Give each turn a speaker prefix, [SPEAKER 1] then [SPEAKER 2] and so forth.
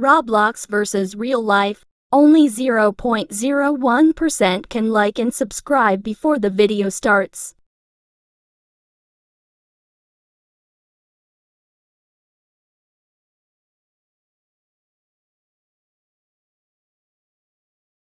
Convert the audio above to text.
[SPEAKER 1] Roblox versus real life. Only 0.01% can like and subscribe before the video starts.